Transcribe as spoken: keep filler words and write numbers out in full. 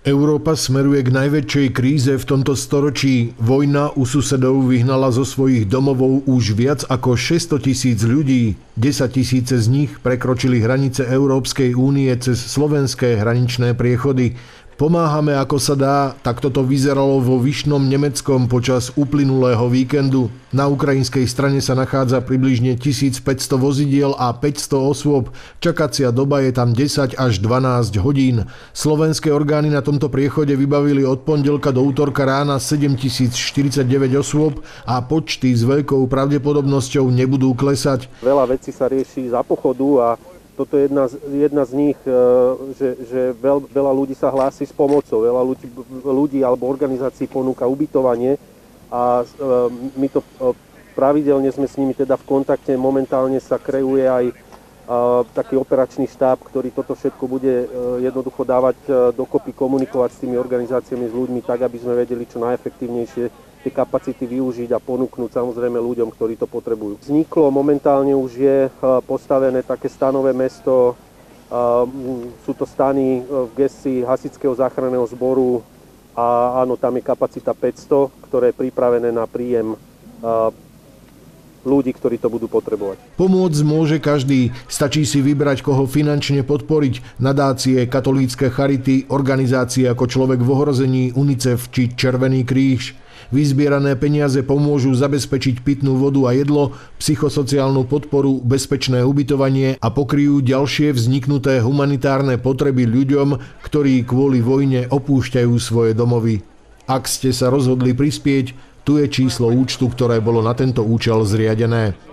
Európa smeruje k najväčšej kríze v tomto storočí. Vojna u susedov vyhnala zo svojich domovov už viac ako šesťsto tisíc ľudí. Desaťtisíce z nich prekročili hranice Európskej únie cez slovenské hraničné priechody. Pomáhame ako sa dá, tak toto vyzeralo vo Vyšnom Nemeckom počas uplynulého víkendu. Na ukrajinskej strane sa nachádza približne tisícpäťsto vozidiel a päťsto osôb. Čakacia doba je tam desať až dvanásť hodín. Slovenské orgány na tomto priechode vybavili od pondelka do útorka rána sedemtisícštyridsaťdeväť osôb a počty s veľkou pravdepodobnosťou nebudú klesať. Veľa vecí sa rieši za pochodu a toto je jedna z, jedna z nich, že, že veľ, veľa ľudí sa hlási s pomocou, veľa ľudí, ľudí alebo organizácií ponúka ubytovanie a my to pravidelne sme s nimi teda v kontakte. Momentálne sa kreuje aj taký operačný štáb, ktorý toto všetko bude jednoducho dávať dokopy, komunikovať s tými organizáciami, s ľuďmi tak, aby sme vedeli čo najefektívnejšie tie kapacity využiť a ponúknuť samozrejme ľuďom, ktorí to potrebujú. Vzniklo, momentálne už je postavené také stanové mesto, sú to stany v gestii Hasičského záchranného zboru a áno, tam je kapacita päťsto, ktoré je pripravené na príjem ľudí, ktorí to budú potrebovať. Pomôcť môže každý. Stačí si vybrať, koho finančne podporiť. Nadácie, katolícke charity, organizácie ako Človek v ohrození, UNICEF či Červený kríž. Vyzbierané peniaze pomôžu zabezpečiť pitnú vodu a jedlo, psychosociálnu podporu, bezpečné ubytovanie a pokryjú ďalšie vzniknuté humanitárne potreby ľuďom, ktorí kvôli vojne opúšťajú svoje domovy. Ak ste sa rozhodli prispieť, tu je číslo účtu, ktoré bolo na tento účel zriadené.